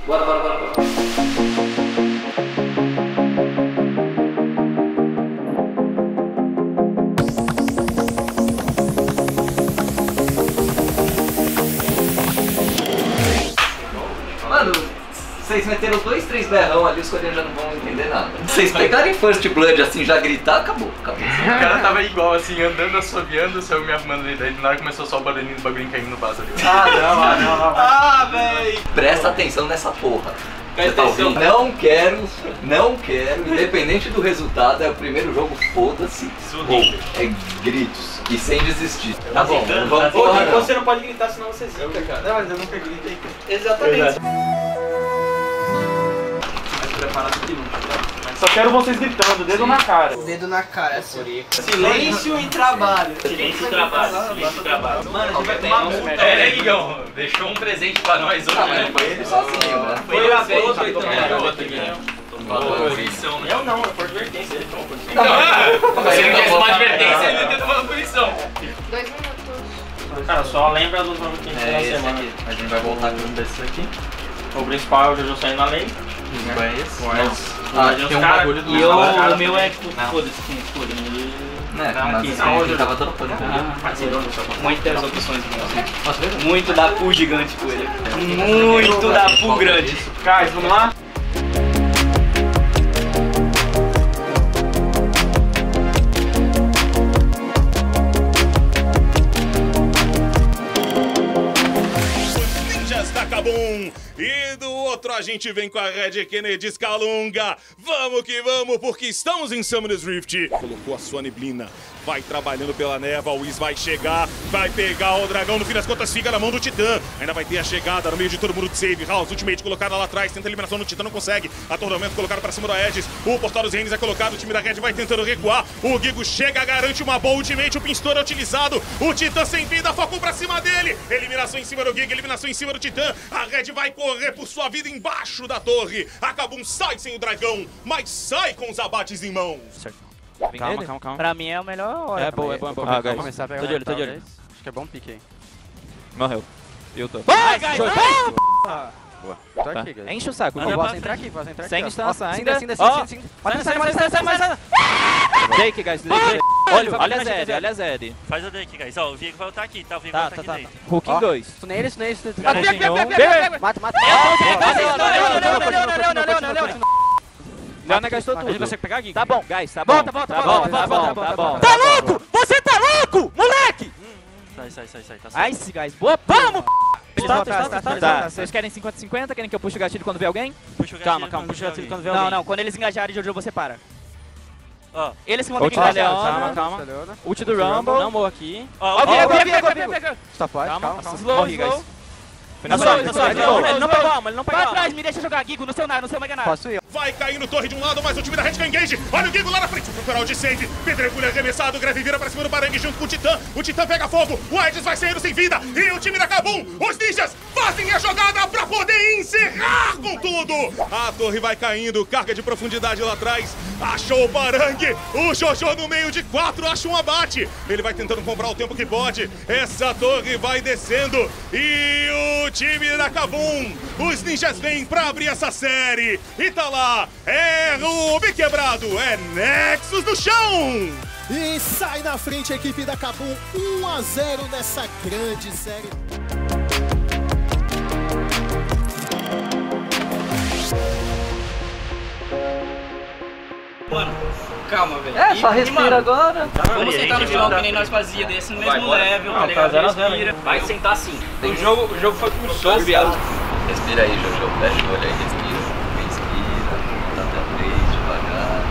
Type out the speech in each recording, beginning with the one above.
Bora, bora, bora, bora. Mano, vocês meteram 2, 3 berrão ali, os coreanos já não vão entender nada. Vocês pegarem First Blood assim, já gritar, acabou, acabou. O cara tava igual assim, andando, assobiando, saiu me arrumando ali, daí na hora começou só o barulhinho do bagulho caindo no vaso ali. Ah, véi! Presta atenção nessa porra. Você tá ouvindo? Não quero, independente do resultado, é o primeiro jogo, foda-se. É gritos e sem desistir. Tá bom, vamos porra. Você não pode gritar, senão você zica, cara. Não, mas eu nunca gritei. Exatamente. Mas preparado que nunca, tá? Só quero vocês gritando, dedo na cara. Dedo na cara, assim. Silêncio e trabalho. Silêncio e trabalho, silêncio e trabalho. Mano, a gente vai tomar multa. É, Igão, deixou um presente pra nós hoje, né? Foi ele sozinho, né? Foi ele outro, outro, então. tomou punição, né? Eu não, foi advertência, ele tomou punição. Então, se ele tivesse uma advertência, ele ia ter tomado punição. 2 minutos. Cara, só lembra dos nomes que a gente tem na esse semana. aqui. A gente vai voltar com um desses aqui. O principal é o Jojo saindo na lei. Não é esse? Tem um bagulho do E o meu é foda-se com escurinho. Né, mas esse aqui tava dropando. Muitas opções. Muito da pool gigante com ele. Muito da pool grande. Guys, vamos lá? Kabum. E do outro a gente vem com a Red Kennedy Scalunga. Vamos que vamos, porque estamos em Summoners Rift. Colocou a sua neblina, vai trabalhando pela névoa, o Wiz vai chegar, vai pegar o dragão, no fim das contas fica na mão do Titã. Ainda vai ter a chegada no meio de todo mundo de save. House, ultimate colocada lá atrás, tenta a eliminação no Titã, não consegue. Atordoamento colocado pra cima do Aegis, o Portal dos Reinos é colocado, o time da Red vai tentando recuar. O Gigo chega, garante uma boa ultimate, o Pinstor é utilizado. O Titã sem vida, focou pra cima dele. Eliminação em cima do Gigo, eliminação em cima do Titã. A Red vai correr por sua vida embaixo da torre. A Kabum sai sem o dragão, mas sai com os abates em mãos. Calma. Pra mim é a melhor hora. É boa. Ah, guys. Começar a pegar Tô de olho, tô de olho. Acho que é bom pique aí. Morreu. Eu tô. Vai, guys! Tô aqui, guys. Enche o saco. Posso entrar aqui, posso entrar aqui. Sem ó. distância Ó, ainda. Desce. Sai. Drake, guys. Drake. Olha a Zed, olha a Zed. Faz a Drake, guys. Ó, o Viego vai voltar aqui, tá? O Viego vai voltar aqui dentro. Hooking 2. Tunei ele. Mata. Leona gastou tudo. A gente consegue pegar, Gui? Tá bom, guys, tá bom. Tá bom. Tá louco? Você tá louco, moleque? Sai. Tá Ice, guys. Boa, vamos! Tá. Vocês querem 50-50? Querem que eu puxe o gatilho quando vê alguém? Puxa o gatilho. Calma, puxa o gatilho quando vê alguém. Não, quando eles engajarem, Jojo, você para. Ó. Eles que vão ter que engajar. Calma. Ult do Rumble. Não morro aqui. Ó, Ó, o Viego. Viego. Calma. Slow. Morri, guys. Ele não pegou alma, Vai atrás, me deixa jogar, Gigo, no seu Mega Nada. Posso ir? Vai caindo torre de um lado, mas o time da Red quer engage. Olha o Gigo lá na frente, procurar o de save. Pedregulho arremessado, Greve vira pra cima do Barangue junto com o Titã. O Titã pega fogo, o Aegis vai saindo sem vida. E o time da Kabum, os ninjas, fazem a jogada pra poder encerrar com tudo. A torre vai caindo, carga de profundidade lá atrás. Achou o Barangue, o Jojo no meio de 4, acha um abate. Ele vai tentando comprar o tempo que pode. Essa torre vai descendo. E o time da Kabum, os ninjas vêm pra abrir essa série. E tá lá, é Ruby quebrado, é Nexus no chão. E sai na frente a equipe da Kabum, 1-0 nessa grande série. Mano, calma, velho. É, só respira agora. Vamos sentar no chão que nem nós fazia, desse no mesmo level, tá ligado? Respira. Vai sentar assim. O jogo foi com soco, viado. Respira aí, Jojo. Fecha o olho aí, respira. Tá até frente, devagar.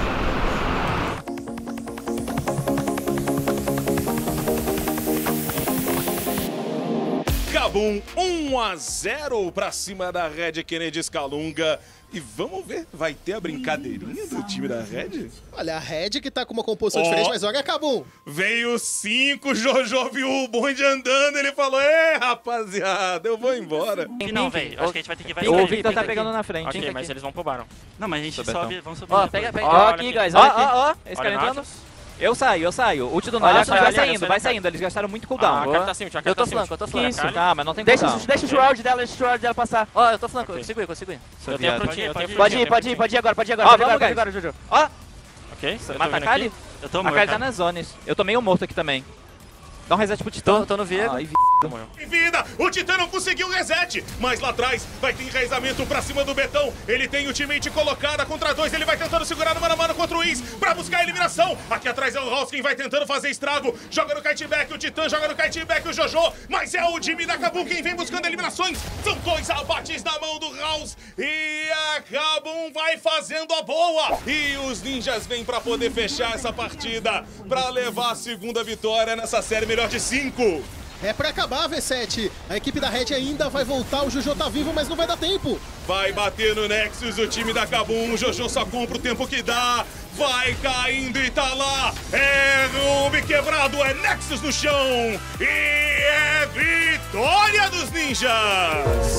Kabum 1-0 pra cima da Red Kennedy Scalunga. E vamos ver, vai ter a brincadeirinha do time da Red? Olha, a Red que tá com uma composição diferente, mas olha a Kabum. Veio 5, Jojo viu o bonde andando, ele falou, rapaziada, eu vou embora. Não, velho. Acho que a gente vai ter que ir. O Victor tá pegando na frente. Ok, mas eles vão pro Baron. Não, mas a gente sobe, vamos subir. Ó, pega. Ó, aqui, guys. Ó. Esse cara entrando. Eu saio. Ult do Nautilus vai saindo. Eles gastaram muito cooldown. A cara tá assim, Eu tô flanco. Isso, tá, mas não tem cooldown. Deixa o shroud dela passar. Ó, eu tô flanco, eu consigo ir. Eu tenho a frutinha, Pode ir agora, Ó, vamos, guys. Jojo. Ó, Ok, mata a Kali? Eu tô A morto. Kali tá nas zonas. Eu tô meio morto aqui também. Dá um reset pro Titã. Tô no Viego. Ai, Em vida, o Titã não conseguiu o reset, mas lá atrás vai ter enraizamento pra cima do Betão. Ele tem ultimate colocada contra 2, ele vai tentando segurar no mano a mano contra o Wiz pra buscar a eliminação. Aqui atrás é o House quem vai tentando fazer estrago. Joga no kiteback o Titã, joga no kiteback o Jojo, mas é o time da Kabum quem vem buscando eliminações. São 2 abates na mão do House e a Kabum vai fazendo a boa. E os ninjas vêm pra poder fechar essa partida, pra levar a segunda vitória nessa série melhor de 5. É pra acabar, V7. A equipe da Red ainda vai voltar, o Jojo tá vivo, mas não vai dar tempo. Vai bater no Nexus, o time da Kabum, o Jojo só compra o tempo que dá. Vai caindo e tá lá. É Ruby quebrado, é Nexus no chão. E é vitória dos ninjas.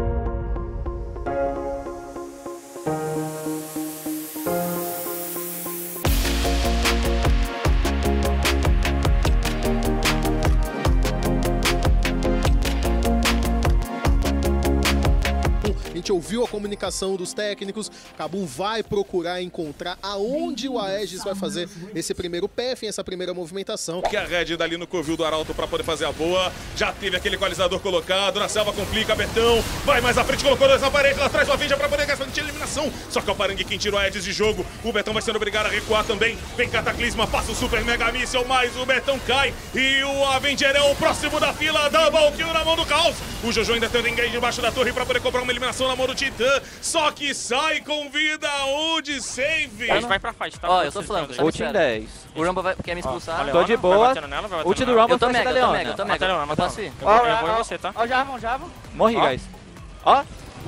A gente ouviu a comunicação dos técnicos, Kabum vai procurar encontrar aonde o Aegis vai fazer esse primeiro PF, essa primeira movimentação. Que a Red dali no covil do Arauto pra poder fazer a boa. Já teve aquele equalizador colocado, na selva complica, Betão vai mais à frente, colocou 2 na parede, lá atrás o Avenger pra poder gastar de eliminação. Só que é o Parangue quem tira o Aegis de jogo, o Betão vai sendo obrigado a recuar também. Vem Cataclisma, passa o Super Mega Missile, mas o Betão cai e o Avenger é o próximo da fila, double kill na mão do Caos. O Jojo ainda tendo engage embaixo da torre pra poder cobrar uma eliminação na mão do Titã, só que sai com vida onde save. A gente vai pra fight, tá? Ó, eu tô flanco. Ult em 10. O Rumble quer me expulsar. Tô de boa. Ult do Rumble Eu tô vai ser da mega, Leona. eu tô Mata a Leona, mega. mata a Posso ir? Leona. Eu vou em você, tá? Ó, Jarvan. Morri, Ó. guys. Ó,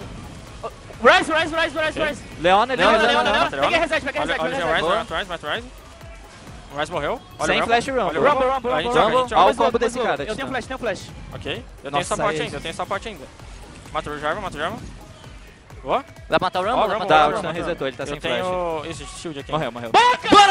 Rise. Leona. Peguei reset. Olha o Rise. O Rise morreu. Olha Sem o flash Olha o Rumble. Rumble. A gente joga. Olha o combo desse cara. Eu tenho flash. Ok. Eu tenho Nossa, suporte ainda, Mata o Jarvan. Boa. Vai matar o Rumble? Ó, Vai Rumble. matar Tá, o o Titã Rumble. resetou, ele tá sem Eu flash. tenho esse shield aqui. Morreu. Faz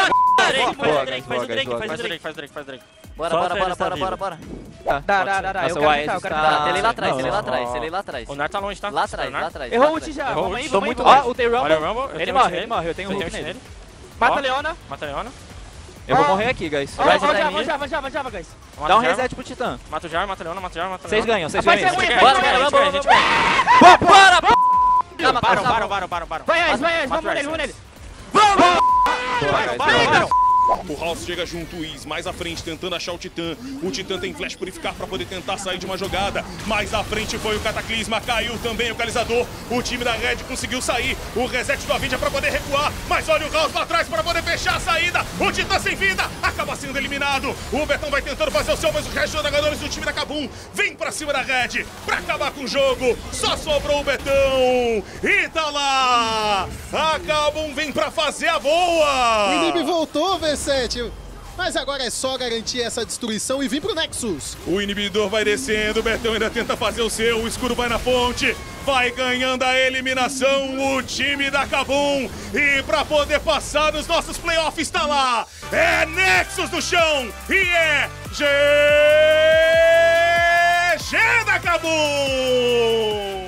o Drake. Bora. Dá. Eu o quero Aegis ficar, tá... Tem ele lá atrás, Não. tem ele lá atrás. O Nar tá longe, tá? Lá atrás. Errou o ult já, Errou o vamos ult. aí, Tô vamos muito aí. longe. Ó, o T Rumble. Olha o Rumble. Ele morre, eu tenho ult ult nele. Mata a Leona. Mata a Leona. Eu vou morrer aqui, guys. Ó, Java, guys. Dá um reset pro Titã. Mata o Jar, mata a Leona, mata a Leona. Vocês ganham. Bora, gente Calma. Para. Vai, vamos nele. O House chega junto, o Wiz mais à frente tentando achar o Titã. O Titã tem flash purificar pra poder tentar sair de uma jogada. Mais à frente foi o Cataclisma, caiu também o Equalizador. O time da Red conseguiu sair. O reset do Avenger pra poder recuar. Mas olha o House lá atrás pra poder fechar a saída. O Titã sem vida, acaba sendo eliminado. O Betão vai tentando fazer o seu, mas o resto dos jogadores do time da Kabum vem pra cima da Red pra acabar com o jogo. Só sobrou o Betão. E tá lá. A Kabum vem pra fazer a boa. O Inib voltou, V7. Mas agora é só garantir essa destruição e vir pro Nexus. O inibidor vai descendo, o Betão ainda tenta fazer o seu, o escuro vai na fonte, vai ganhando a eliminação o time da Kabum. E pra poder passar nos nossos playoffs tá lá, é Nexus no chão e é GG da Kabum.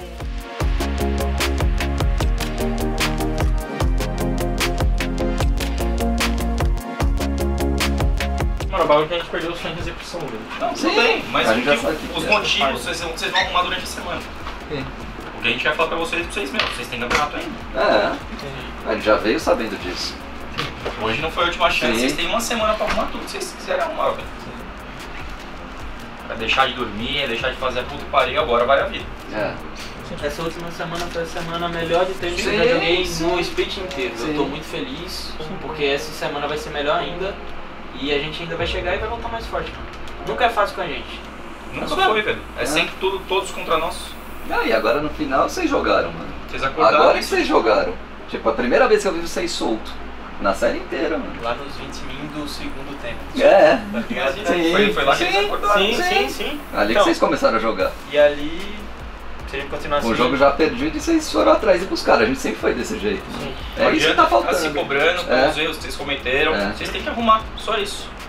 Mano, o bagulho que a gente perdeu o chão de execução, velho. Não, tudo bem, mas a gente já sabe que os motivos vocês vão arrumar durante a semana. O que a gente vai falar pra vocês mesmo, vocês têm campeonato ainda. A gente já veio sabendo disso. Hoje não foi a última chance, Sim. vocês têm uma semana pra arrumar tudo que vocês quiserem arrumar, velho. Pra deixar de dormir, deixar de fazer a puta que pariu, agora vai a vida. Essa última semana foi a semana melhor de treino que eu já joguei no split inteiro. Eu tô muito feliz, porque essa semana vai ser melhor ainda. E a gente ainda vai chegar e vai voltar mais forte, mano. Nunca é fácil com a gente. Nunca foi, velho. É sempre todos contra nós. E agora no final vocês jogaram, mano. Vocês acordaram. Agora que vocês jogaram. Tipo, a primeira vez que eu vi vocês solto. Na série inteira, mano. Lá nos 20 min do segundo tempo. Foi lá que eles acordaram. Sim. Ali que vocês começaram a jogar. E ali, se a gente continuar assim... O jogo já perdido e vocês foram atrás e buscaram. A gente sempre foi desse jeito. É isso que tá faltando. Tá se cobrando pelos erros que vocês cometeram. Vocês têm que arrumar, só isso.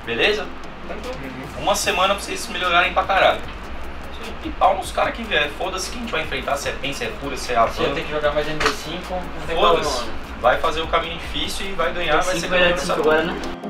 Beleza? Uma semana pra vocês melhorarem pra caralho. E pau nos caras que vier. Foda-se que a gente vai enfrentar, se é PEN, se é Fúria, se é Avan. Se eu tenho que jogar mais MD5, não tem Foda-se. Vai fazer o caminho difícil e vai ganhar, vai ser agora, né?